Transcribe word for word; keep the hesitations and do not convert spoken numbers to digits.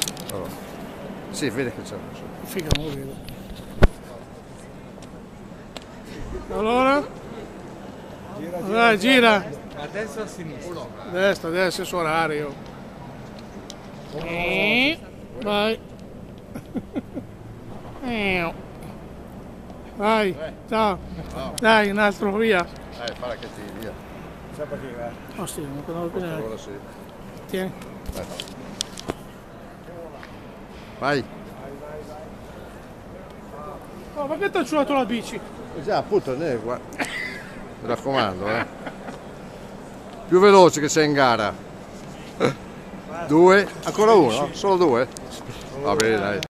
Allora. Sì, vede che c'è. Figa, non lo vedo. Allora? Gira, gira, Dai, gira. a destra o a sinistra? A destra, adesso è su orario. Eh, vai. Eh. Vai, ciao. Dai, un altro via. Eh, farà che ti via. Sa perché va? Oh sì, non conosco più neanche. Ora sì. Tieni. Eh. Vai. Oh, perché ti ho ciulato la bici? Eh già, appunto, ne, qua. Mi raccomando, eh. Più veloce che sei in gara. Due, ancora uno, solo due. Va bene, dai.